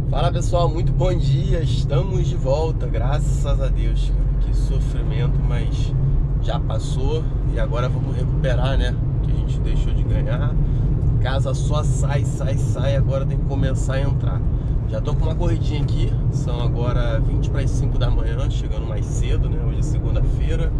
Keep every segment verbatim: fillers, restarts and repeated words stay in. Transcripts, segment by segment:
Fala pessoal, muito bom dia, estamos de volta, graças a Deus. Que sofrimento, mas já passou e agora vamos recuperar, né? O que a gente deixou de ganhar. Casa só sai, sai, sai, agora tem que começar a entrar. Já tô com uma corridinha aqui, são agora vinte para as cinco da manhã, chegando mais cedo, né? Hoje é segunda-feira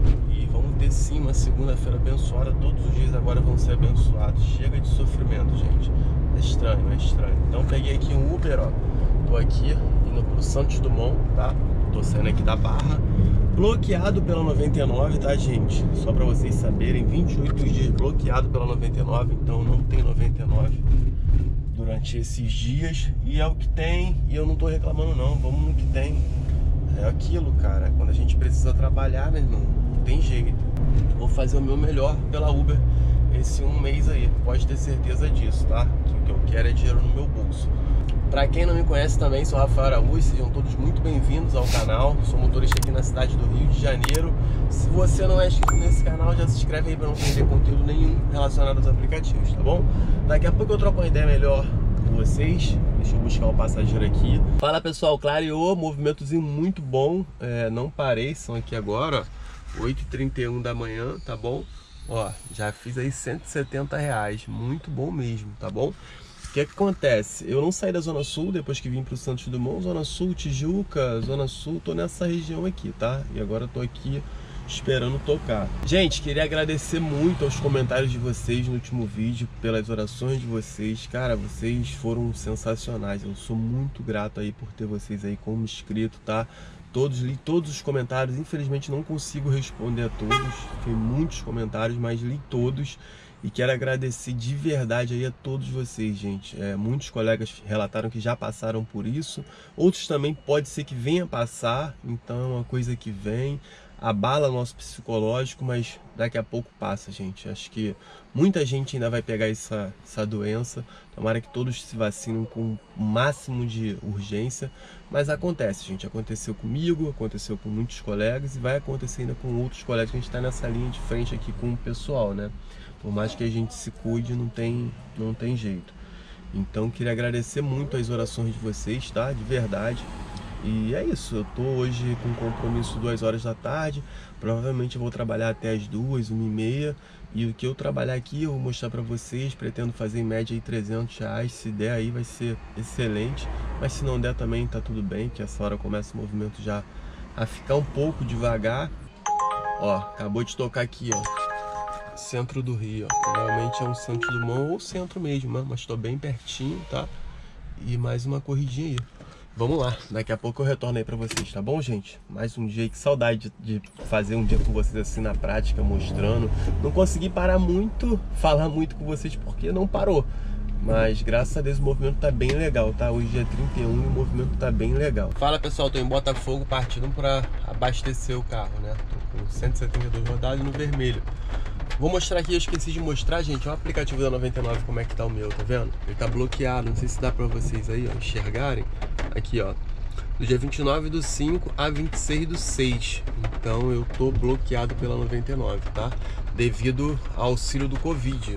e vamos ter sim uma segunda-feira abençoada. Todos os dias agora vão ser abençoados. Chega de sofrimento, gente. É estranho, é estranho. Então peguei aqui um Uber, ó. Tô aqui indo pro Santos Dumont, tá? Tô saindo aqui da Barra. Bloqueado pela noventa e nove, tá, gente? Só pra vocês saberem, vinte e oito dias bloqueado pela noventa e nove, então não tem noventa e nove durante esses dias. E é o que tem, e eu não tô reclamando não, vamos no que tem. É aquilo, cara, quando a gente precisa trabalhar, meu irmão, não tem jeito. Vou fazer o meu melhor pela Uber esse um mês aí, pode ter certeza disso, tá? Que o que eu quero é dinheiro no meu bolso. Pra quem não me conhece também, sou Rafael Araújo, sejam todos muito bem-vindos ao canal. Sou motorista aqui na cidade do Rio de Janeiro. Se você não é inscrito nesse canal, já se inscreve aí pra não perder conteúdo nenhum relacionado aos aplicativos, tá bom? Daqui a pouco eu troco uma ideia melhor com vocês. Deixa eu buscar o passageiro aqui. Fala pessoal, clareou, movimentozinho muito bom. É, não parei, são aqui agora, ó, oito e trinta e um da manhã, tá bom? Ó, já fiz aí cento e setenta reais, muito bom mesmo, tá bom? O que é que acontece? Eu não saí da Zona Sul depois que vim para o Santos Dumont. Zona Sul, Tijuca, Zona Sul, tô nessa região aqui, tá? E agora tô aqui esperando tocar. Gente, queria agradecer muito aos comentários de vocês no último vídeo, pelas orações de vocês. Cara, vocês foram sensacionais. Eu sou muito grato aí por ter vocês aí como inscrito, tá? Todos, li todos os comentários. Infelizmente não consigo responder a todos. Tem muitos comentários, mas li todos. E quero agradecer de verdade aí a todos vocês, gente. É, muitos colegas relataram que já passaram por isso. Outros também pode ser que venha passar. Então é uma coisa que vem, abala nosso psicológico, mas daqui a pouco passa, gente. Acho que muita gente ainda vai pegar essa, essa doença. Tomara que todos se vacinem com o máximo de urgência. Mas acontece, gente. Aconteceu comigo, aconteceu com muitos colegas e vai acontecer ainda com outros colegas que a gente está nessa linha de frente aqui com o pessoal, né? Por mais que a gente se cuide, não tem, não tem jeito. Então, queria agradecer muito as orações de vocês, tá? De verdade. E é isso, eu tô hoje com compromisso duas horas da tarde. Provavelmente eu vou trabalhar até as duas, uma e meia. E o que eu trabalhar aqui eu vou mostrar pra vocês. Pretendo fazer em média aí trezentos reais. Se der aí vai ser excelente. Mas se não der também tá tudo bem, que essa hora começa o movimento já a ficar um pouco devagar. Ó, acabou de tocar aqui, ó. Centro do Rio, ó. Realmente é um Santos Dumont ou centro mesmo, né? Mas tô bem pertinho, tá? E mais uma corridinha aí. Vamos lá, daqui a pouco eu retorno aí pra vocês, tá bom, gente? Mais um dia, que saudade de, de fazer um dia com vocês assim na prática, mostrando. Não consegui parar muito, falar muito com vocês porque não parou. Mas graças a Deus o movimento tá bem legal, tá? Hoje é trinta e um e o movimento tá bem legal. Fala pessoal, tô em Botafogo partindo pra abastecer o carro, né? Tô com cento e setenta e dois rodados no vermelho. Vou mostrar aqui, eu esqueci de mostrar, gente, o aplicativo da noventa e nove, como é que tá o meu, tá vendo? Ele tá bloqueado, não sei se dá pra vocês aí, ó, enxergarem. Aqui, ó, do dia vinte e nove do cinco a vinte e seis do seis. Então eu tô bloqueado pela noventa e nove, tá? Devido ao auxílio do Covid.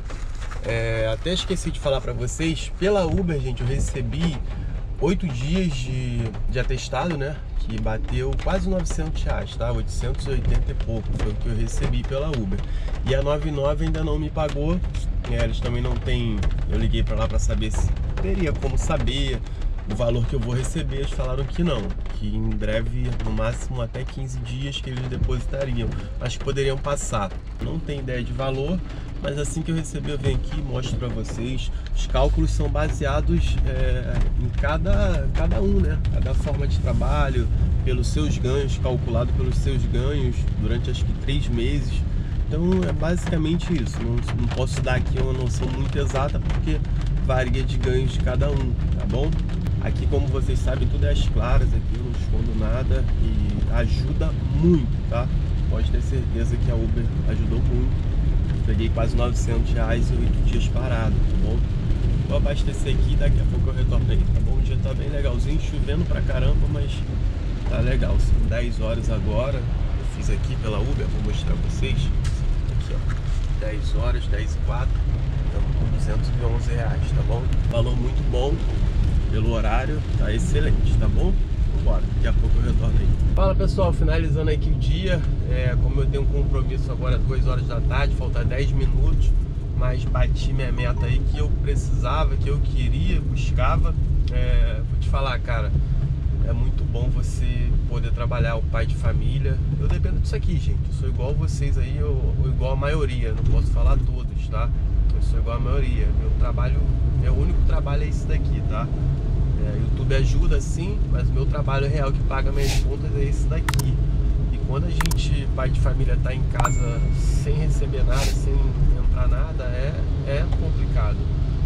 É, até esqueci de falar pra vocês, pela Uber, gente, eu recebi oito dias de, de atestado, né? Que bateu quase novecentos reais, tá? oitocentos e oitenta e pouco foi o que eu recebi pela Uber. E a noventa e nove ainda não me pagou. É, eles também não tem. Eu liguei para lá para saber se teria como saber o valor que eu vou receber. Eles falaram que não, que em breve, no máximo até quinze dias que eles depositariam, mas que poderiam passar. Não tem ideia de valor, mas assim que eu receber eu venho aqui e mostro para vocês. Os cálculos são baseados é, em cada, cada um, né? Cada forma de trabalho, pelos seus ganhos, calculado pelos seus ganhos durante acho que três meses. Então é basicamente isso. Não, não posso dar aqui uma noção muito exata porque varia de ganhos de cada um, tá bom? Aqui, como vocês sabem, tudo é às claras aqui, eu não escondo nada e ajuda muito, tá? Pode ter certeza que a Uber ajudou muito. Peguei quase novecentos reais e oito dias parado, tá bom? Vou abastecer aqui e daqui a pouco eu retorno aí, tá bom? O dia tá bem legalzinho, chovendo pra caramba, mas tá legal. São dez horas agora, eu fiz aqui pela Uber, vou mostrar pra vocês. Aqui, ó, dez horas, dez e quatro, estamos com duzentos e onze reais, tá bom? Valor muito bom. pelo horário, tá excelente, tá bom? Bora, daqui a pouco eu retorno aí. Fala pessoal, finalizando aqui o dia, é, como eu tenho um compromisso agora duas horas da tarde, falta dez minutos, mas bati minha meta aí que eu precisava, que eu queria, buscava. É, vou te falar, cara, é muito bom você poder trabalhar, o pai de família. Eu dependo disso aqui, gente. Eu sou igual vocês aí, ou, ou igual a maioria. Não posso falar todos, tá? Eu sou igual a maioria. Meu trabalho, meu único trabalho é esse daqui, tá? É, YouTube ajuda sim, mas o meu trabalho real que paga minhas contas é esse daqui. E quando a gente, pai de família, tá em casa sem receber nada, sem entrar nada, é, é complicado.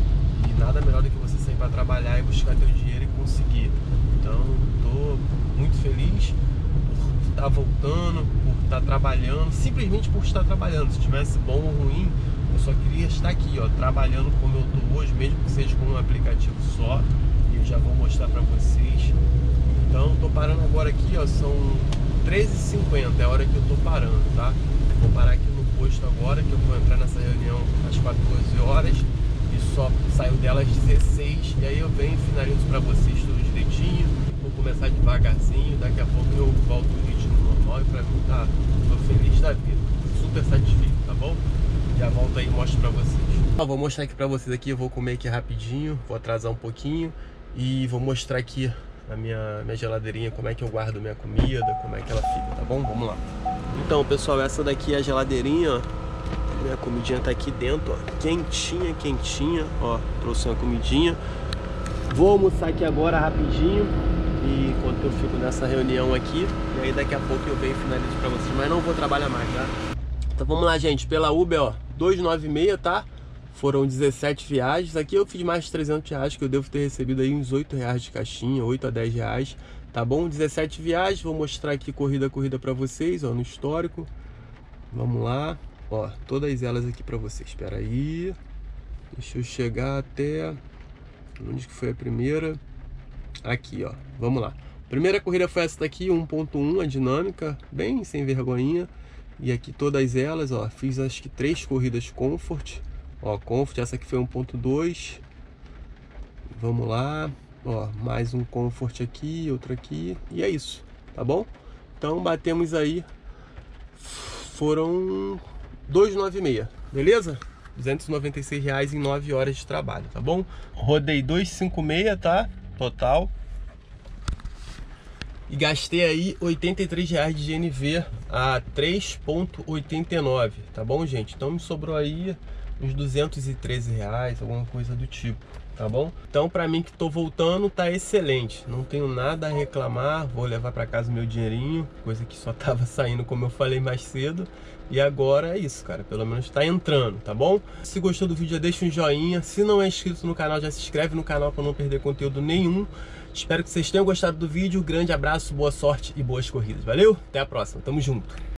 E nada melhor do que você sair para trabalhar e buscar teu dinheiro e conseguir. Então, estou muito feliz por estar voltando, por estar trabalhando, simplesmente por estar trabalhando. Se tivesse bom ou ruim, eu só queria estar aqui, ó, trabalhando como eu estou hoje, mesmo que seja com um aplicativo só. E eu já vou mostrar para vocês. Então, estou parando agora aqui, ó, são treze e cinquenta, é a hora que eu estou parando, tá? Vou parar aqui no posto agora, que eu vou entrar nessa reunião às quatorze horas. E só saiu dela às dezesseis. E aí eu venho e finalizo pra vocês tudo direitinho. Vou começar devagarzinho. Daqui a pouco eu volto o ritmo normal. E pra mim tá, tô feliz da vida, super satisfeito, tá bom? Já volto aí e mostro pra vocês. Ó, vou mostrar aqui pra vocês aqui. Eu vou comer aqui rapidinho. Vou atrasar um pouquinho. E vou mostrar aqui a minha, minha geladeirinha, como é que eu guardo minha comida, como é que ela fica, tá bom? Vamos lá. Então pessoal, essa daqui é a geladeirinha, ó. Minha comidinha tá aqui dentro, ó, quentinha, quentinha, ó, trouxe uma comidinha. Vou almoçar aqui agora rapidinho, e enquanto eu fico nessa reunião aqui, e aí daqui a pouco eu venho e finalizo pra vocês, mas não vou trabalhar mais, tá? Então vamos lá, gente, pela Uber, ó, duzentos e noventa e seis, tá? Foram dezessete viagens, aqui eu fiz mais de trezentos reais, que eu devo ter recebido aí uns oito reais de caixinha, oito a dez reais, tá bom? dezessete viagens, vou mostrar aqui corrida a corrida pra vocês, ó, no histórico. Vamos lá. Ó, todas elas aqui pra vocês. Espera aí. Deixa eu chegar até... Onde que foi a primeira? Aqui, ó. Vamos lá. Primeira corrida foi essa daqui, um ponto um, a dinâmica. Bem sem vergonhinha. E aqui todas elas, ó. Fiz acho que três corridas Comfort. Ó, Comfort. Essa aqui foi um ponto dois. Vamos lá. Ó, mais um Comfort aqui, outro aqui. E é isso, tá bom? Então batemos aí. Foram... duzentos e noventa e seis, beleza? duzentos e noventa e seis reais em nove horas de trabalho, tá bom? Rodei duzentos e cinquenta e seis, tá? Total. E gastei aí oitenta e três reais de G N V a três ponto oitenta e nove, tá bom, gente? Então me sobrou aí uns duzentos e treze reais, alguma coisa do tipo, tá bom? Então pra mim que tô voltando tá excelente, não tenho nada a reclamar, vou levar pra casa o meu dinheirinho, coisa que só tava saindo como eu falei mais cedo. E agora é isso, cara, pelo menos tá entrando, tá bom? Se gostou do vídeo, já deixa um joinha, se não é inscrito no canal, já se inscreve no canal pra não perder conteúdo nenhum. Espero que vocês tenham gostado do vídeo, grande abraço, boa sorte e boas corridas, valeu? Até a próxima, tamo junto!